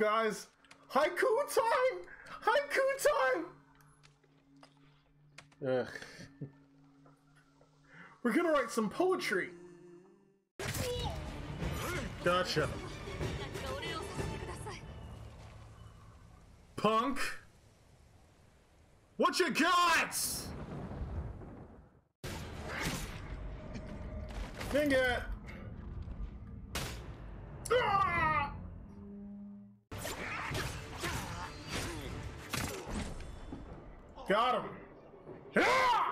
guys. Haiku time! Haiku time! Ugh. We're gonna write some poetry. Gotcha. Punk. What you got? Dang it. Ah! Got him. Ah!